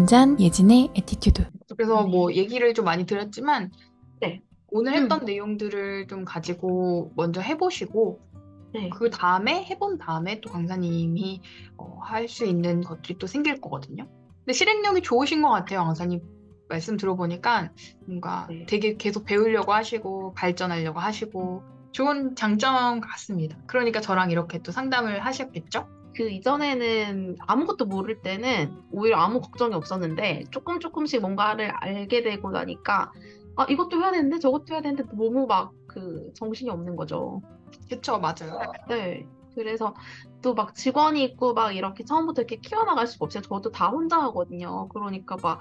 진짠 예진의 애티튜드. 그래서 뭐 얘기를 좀 많이 드렸지만 네. 오늘 했던 내용들을 좀 가지고 먼저 해보시고 네. 그 다음에 해본 다음에 또 강사님이 할 수 있는 것들이 또 생길 거거든요. 근데 실행력이 좋으신 것 같아요. 강사님 말씀 들어보니까 뭔가 네. 되게 계속 배우려고 하시고 발전하려고 하시고 좋은 장점 같습니다. 그러니까 저랑 이렇게 또 상담을 하셨겠죠? 그 이전에는 아무것도 모를 때는 오히려 아무 걱정이 없었는데 조금씩 뭔가를 알게 되고 나니까 아, 이것도 해야 되는데 저것도 해야 되는데 너무 막 그 정신이 없는 거죠. 그쵸, 맞아요. 네. 그래서 또 막 직원이 있고 막 이렇게 처음부터 이렇게 키워나갈 수가 없어요. 저도 다 혼자 하거든요. 그러니까 막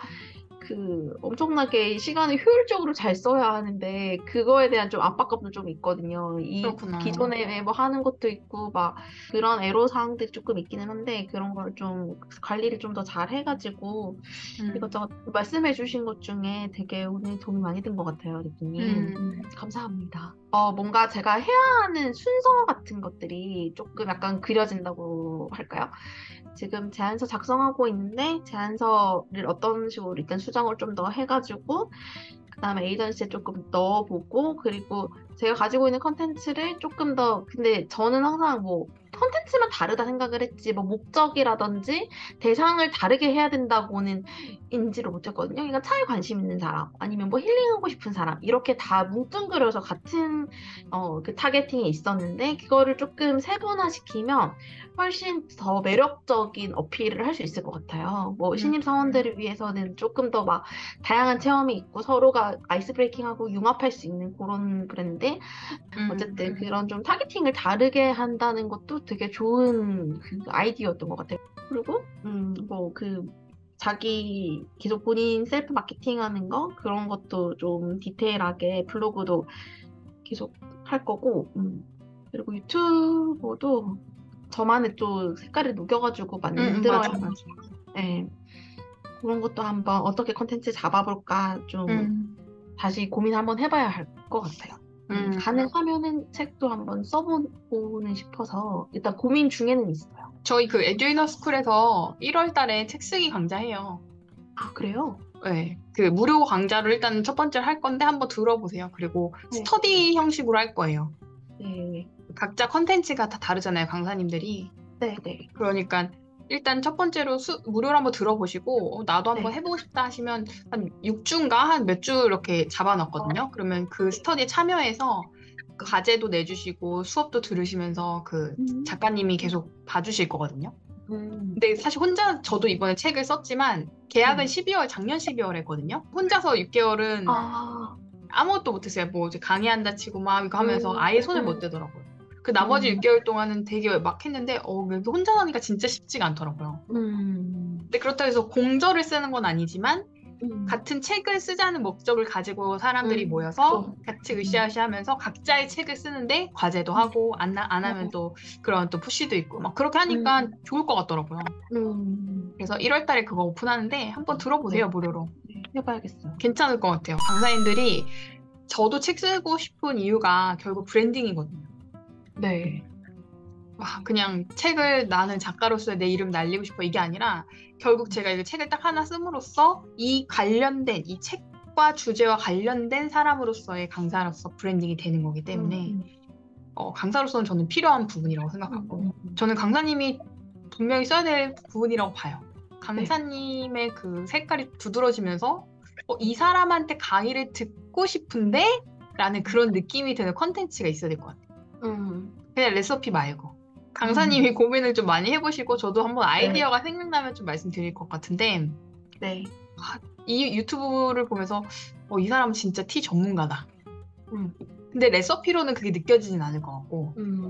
그 엄청나게 시간을 효율적으로 잘 써야 하는데 그거에 대한 좀 압박감도 좀 있거든요. 이 그렇구나. 기존에 뭐 하는 것도 있고 막 그런 애로 사항들이 조금 있기는 한데 그런 걸 좀 관리를 좀 더 잘 해가지고 이것저것 말씀해 주신 것 중에 되게 오늘 도움이 많이 된 것 같아요, 리키님. 감사합니다. 뭔가 제가 해야 하는 순서 같은 것들이 조금 약간 그려진다고 할까요? 지금 제안서 작성하고 있는데 제안서를 어떤 식으로 일단 수정을 좀 더 해가지고 그다음에 에이전시에 조금 넣어보고 그리고 제가 가지고 있는 컨텐츠를 조금 더 근데 저는 항상 뭐 컨텐츠만 다르다 생각을 했지 뭐 목적이라든지 대상을 다르게 해야 된다고는 인지를 못했거든요. 그러니까 차에 관심 있는 사람 아니면 뭐 힐링하고 싶은 사람 이렇게 다 뭉뚱그려서 같은 그 타겟팅이 있었는데 그거를 조금 세분화시키면 훨씬 더 매력적인 어필을 할 수 있을 것 같아요. 뭐 신입 사원들을 위해서는 조금 더 막 다양한 체험이 있고 서로가 아이스 브레이킹하고 융합할 수 있는 그런 브랜드. 어쨌든 그런 좀 타겟팅을 다르게 한다는 것도 되게 좋은 그 아이디어였던 것 같아요. 그리고 뭐 그 자기 계속 본인 셀프 마케팅 하는 거 그런 것도 좀 디테일하게 블로그도 계속 할 거고 그리고 유튜버도 저만의 또 색깔을 녹여가지고 만들어야 맞아. 네. 그런 것도 한번 어떻게 컨텐츠 잡아볼까 좀 다시 고민 한번 해봐야 할 것 같아요. 가능하면은 책도 한번 써보고는 싶어서 일단 고민 중에는 있어요. 저희 그 에듀이너 스쿨에서 1월 달에 책 쓰기 강좌해요. 아, 그래요? 네. 그 무료 강좌를 일단 첫 번째로 할 건데 한번 들어보세요. 그리고 네. 스터디 형식으로 할 거예요. 네. 각자 컨텐츠가 다 다르잖아요, 강사님들이. 네, 네. 그러니까 일단 첫 번째로 무료로 한번 들어보시고 나도 한번 네. 해보고 싶다 하시면 한 6주인가 한 몇 주 이렇게 잡아놨거든요. 그러면 그 스터디에 참여해서 과제도 내주시고 수업도 들으시면서 그 작가님이 계속 봐주실 거거든요. 근데 사실 혼자 저도 이번에 책을 썼지만 계약은 12월 작년 12월에 했거든요. 혼자서 6개월은 아무것도 못했어요. 뭐 이제 강의한다 치고 막 이거 하면서 아예 손을 못 대더라고요. 그 나머지 6개월 동안은 되게 막 했는데 그래도 혼자 하니까 진짜 쉽지가 않더라고요. 근데 그렇다고 해서 공저를 쓰는 건 아니지만 같은 책을 쓰자는 목적을 가지고 사람들이 모여서 같이 으쌰으쌰 하면서 각자의 책을 쓰는데 과제도 하고 안 하면 또 그런 또 푸시도 있고 막 그렇게 하니까 좋을 것 같더라고요. 그래서 1월 달에 그거 오픈하는데 한번 들어보세요, 무료로. 해봐야겠어요. 괜찮을 것 같아요. 강사님들이 저도 책 쓰고 싶은 이유가 결국 브랜딩이거든요. 네. 와, 그냥 책을 나는 작가로서의 내 이름 날리고 싶어 이게 아니라 결국 제가 이 책을 딱 하나 씀으로써 이 관련된 이 책과 주제와 관련된 사람으로서의 강사로서 브랜딩이 되는 거기 때문에 강사로서는 저는 필요한 부분이라고 생각하고 저는 강사님이 분명히 써야 될 부분이라고 봐요. 강사님의 그 색깔이 두드러지면서 이 사람한테 강의를 듣고 싶은데? 라는 그런 느낌이 드는 컨텐츠가 있어야 될 것 같아요. 그냥 레시피 말고. 강사님이 고민을 좀 많이 해보시고 저도 한번 아이디어가 생각나면 좀 말씀드릴 것 같은데 네. 이 유튜브를 보면서 이 사람은 진짜 티 전문가다. 근데 레시피로는 그게 느껴지진 않을 것 같고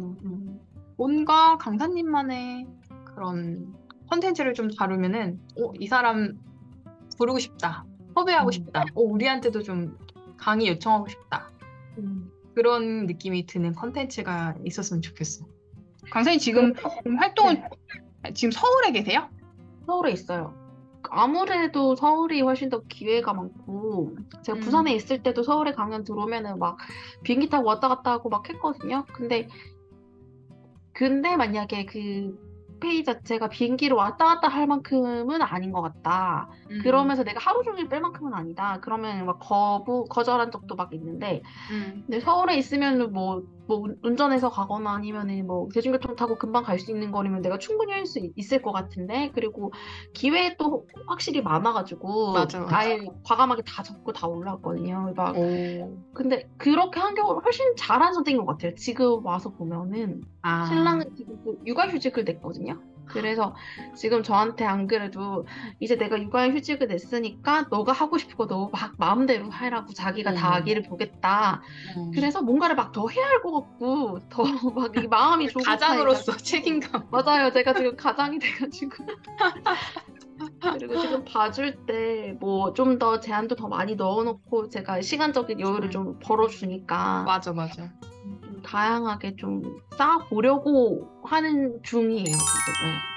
뭔가 강사님만의 그런 컨텐츠를 좀 다루면은 이 사람 부르고 싶다. 섭외하고 싶다. 우리한테도 좀 강의 요청하고 싶다. 그런 느낌이 드는 컨텐츠가 있었으면 좋겠어. 강사님 지금 활동을 지금 서울에 계세요? 서울에 있어요. 아무래도 서울이 훨씬 더 기회가 많고 제가 부산에 있을 때도 서울에 강연 들어오면은 막 비행기 타고 왔다 갔다 하고 막 했거든요. 근데 만약에 그 페이 자체가 비행기로 왔다 갔다 할 만큼은 아닌 것 같다. 그러면서 내가 하루 종일 뺄 만큼은 아니다. 그러면 막 거절한 적도 막 있는데, 근데 서울에 있으면 뭐 운전해서 가거나 아니면은 뭐 대중교통 타고 금방 갈 수 있는 거리면 내가 충분히 할 수 있을 것 같은데, 그리고 기회도 확실히 많아가지고 맞아, 맞아. 아예 과감하게 다 접고 다 올라왔거든요. 막 오. 근데 그렇게 한 경우 훨씬 잘한 선택인 것 같아요. 지금 와서 보면은 아, 신랑은 지금 또 육아휴직을 냈거든요. 그래서 지금 저한테 안 그래도 이제 내가 육아휴직을 냈으니까 너가 하고 싶은 거 너 막 마음대로 하라고 자기가 다 아기를 보겠다. 그래서 뭔가를 막 더 해야 할 것 같고 더 막 이 마음이 조급하니까. 가장으로서 책임감. 맞아요. 제가 지금 가장이 돼가지고 그리고 지금 봐줄 때 뭐 좀 더 제한도 더 많이 넣어놓고 제가 시간적인 여유를 좀 벌어주니까 맞아, 맞아. 좀 다양하게 좀 쌓아보려고 하는 중이에요, 지금. 네.